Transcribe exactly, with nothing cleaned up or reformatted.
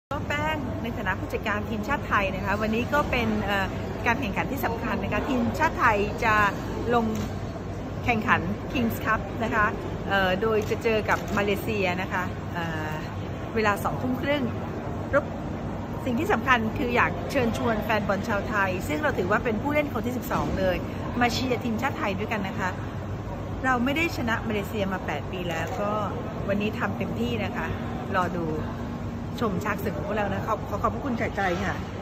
ก็แป้งในฐานะผู้จัดการทีมชาติไทยนะคะวันนี้ก็เป็นการแข่งขันที่สำคัญนะคะทีมชาติไทยจะลงแข่งขัน Kings Cup นะคะโดยจะเจอกับมาเลเซียนะคะเวลาสองทุ่มครึ่งสิ่งที่สำคัญคืออยากเชิญชวนแฟนบอลชาวไทยซึ่งเราถือว่าเป็นผู้เล่นคนที่สิบสองเลยมาเชียร์ทีมชาติไทยด้วยกันนะคะเราไม่ได้ชนะมาเลเซียมาแปดปีแล้วก็วันนี้ทำเต็มที่นะคะรอดูชมฉากศึกของพวกเรานะขอบขอบพระคุณจากใจค่ะ